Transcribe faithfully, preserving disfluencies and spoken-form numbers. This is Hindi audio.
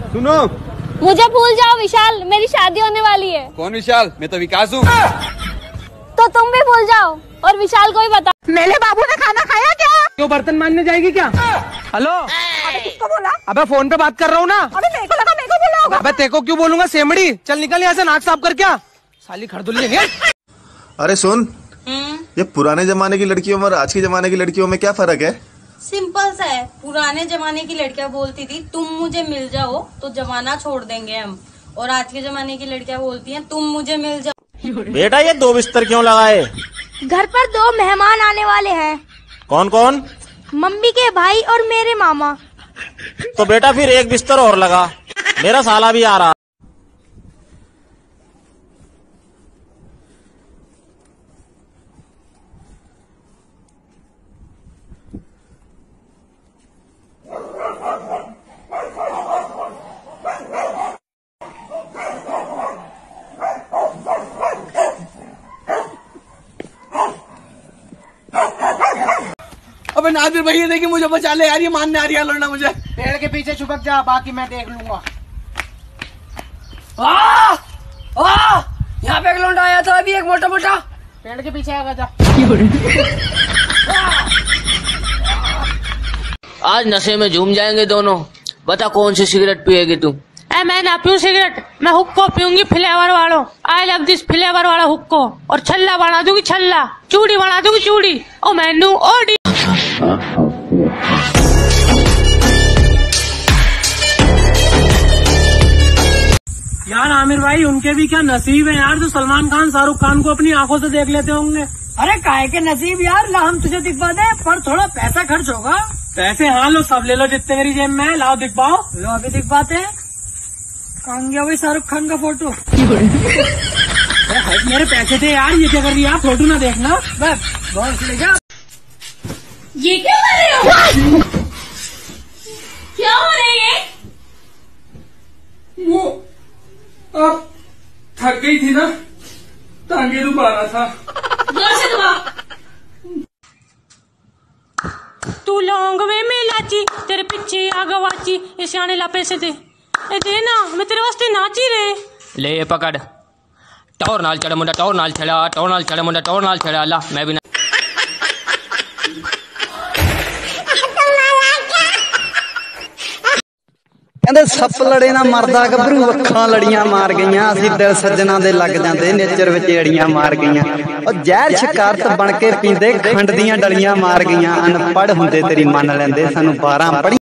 सुनो, मुझे भूल जाओ विशाल, मेरी शादी होने वाली है। कौन विशाल? मैं तो विकास हूँ। तो तुम भी भूल जाओ और विशाल को भी बता। मेरे बाबू ने खाना खाया क्या? क्यों बर्तन मांजने जाएगी क्या? हेलो, अबे किसको बोला? अबे फोन पे बात कर रहा हूँ ना। अबे मेरे को लगा मेरे को बोला होगा। अबे तेको क्यों बोलूंगा सेमड़ी, चल निकल यहाँ से, नाक साफ कर क्या साली खड़दुल्ली है। अरे सुन, ये पुराने जमाने की लड़कियों और आज के जमाने की लड़कियों में क्या फर्क है? सिंपल सा है। पुराने जमाने की लड़कियां बोलती थी तुम मुझे मिल जाओ तो जमाना छोड़ देंगे हम, और आज के जमाने की लड़कियां बोलती हैं तुम मुझे मिल जाओ। बेटा ये दो बिस्तर क्यों लगाए? घर पर दो मेहमान आने वाले हैं। कौन कौन? मम्मी के भाई और मेरे मामा। तो बेटा फिर एक बिस्तर और लगा, मेरा साला भी आ रहा। अबे नादिर भैया देखिए मुझे बचा ले यार, ये मानने आ रही है लड़ना मुझे। पेड़ के पीछे छुपक जा, बाकी मैं देख लूंगा। आ, आ, यहाँ पे एक लौंडा आया था अभी, एक मोटा मोटा। पेड़ के पीछे आगा जा। आज नशे में झूम जाएंगे दोनों। बता कौन सी सिगरेट पिएगी तू? ए, मैं ना पीऊँ सिगरेट, मैं हुक्को पीऊंगी फ्लेवर वालों। आई लव दिस फ्लेवर वाला हुक्को। और छल्ला बना दूंगी छल्ला, चूड़ी बना दूंगी चूड़ी। ओ मैनू ओडी। यार आमिर भाई, उनके भी क्या नसीब है यार, जो सलमान खान शाहरुख खान को अपनी आंखों से देख लेते होंगे। अरे काहे के नसीब यार, ला हम तुझे दिखवा दे, पर थोड़ा पैसा खर्च होगा। पैसे हाँ लो, सब ले लो जितने मेरी जेब में है, लाओ दिखवाओ। लो अभी दिखवाते हैं। कहाँ गया वही शाहरुख खान का फोटो? मेरे पैसे थे यार, ये क्या कर रही है आप? फोटो ना देखना बस, गौर से ले जा। ये क्या कर रहे हो? क्या हो रहा है? वो अब थक गई थी ना, टांगे दुबा रहा था। जोर से दबा। तू लौंग में मिलाची, तेरे पीछे आ गवाची। ये सियाने ला पैसे दे, ए दे ना, मैं तेरे वास्ते नाची रे। ले पकड़, टौर नाल चढ़ मुंडा, टौर नाल चढ़ा, टौर नाल चढ़ मुंडा, टौर नाल चढ़ा। ला मैं भी ना। ਕਹਿੰਦੇ ਸੱਪ ਲੜੇ ਨਾ ਮਰਦਾ ਗੱਭਰੂ, ਅੱਖਾਂ ਲੜੀਆਂ ਮਾਰ ਗਈਆਂ। ਅਸੀਂ ਦਿਲ ਸੱਜਣਾ ਦੇ ਲੱਗ ਜਾਂਦੇ, ਨੇਚਰ ਵਿੱਚ ਏੜੀਆਂ ਮਾਰ ਗਈਆਂ। ਉਹ ਜ਼ਹਿਰ ਸ਼ਿਕਾਰਤ ਬਣ ਕੇ ਪੀਂਦੇ, ਖੰਡ ਦੀਆਂ ਡਲੀਆਂ ਮਾਰ ਗਈਆਂ। ਅਨਪੜ੍ਹ ਹੁੰਦੇ ਤੇਰੀ ਮੰਨ ਲੈਂਦੇ, ਸਾਨੂੰ ਬਾਰਾਂ ਪੜ੍ਹੀ